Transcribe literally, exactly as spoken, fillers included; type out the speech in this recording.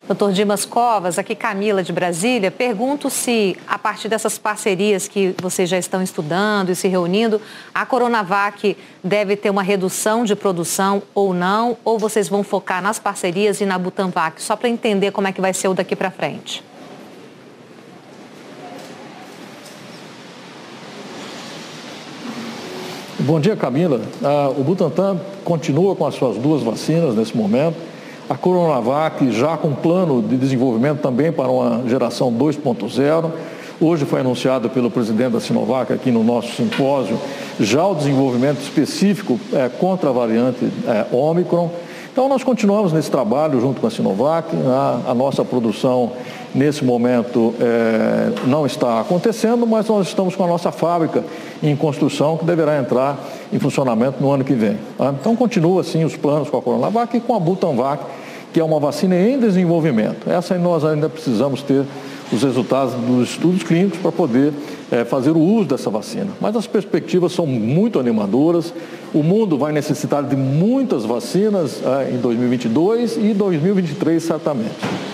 doutor Dimas Covas, aqui Camila de Brasília, pergunto se, a partir dessas parcerias que vocês já estão estudando e se reunindo, a Coronavac deve ter uma redução de produção ou não, ou vocês vão focar nas parcerias e na Butanvac, só para entender como é que vai ser o daqui para frente. Bom dia, Camila. Ah, o Butantan continua com as suas duas vacinas nesse momento. A Coronavac já com plano de desenvolvimento também para uma geração dois ponto zero. Hoje foi anunciado pelo presidente da Sinovac aqui no nosso simpósio já o desenvolvimento específico é, contra a variante é, Ômicron. Então nós continuamos nesse trabalho junto com a Sinovac. A, a nossa produção nesse momento é, não está acontecendo, mas nós estamos com a nossa fábrica em construção que deverá entrar em funcionamento no ano que vem. Tá? Então continua assim os planos com a Coronavac e com a Butanvac, que é uma vacina em desenvolvimento. Essa nós ainda precisamos ter os resultados dos estudos clínicos para poder é, fazer o uso dessa vacina. Mas as perspectivas são muito animadoras. O mundo vai necessitar de muitas vacinas é, em dois mil e vinte e dois e dois mil e vinte e três certamente.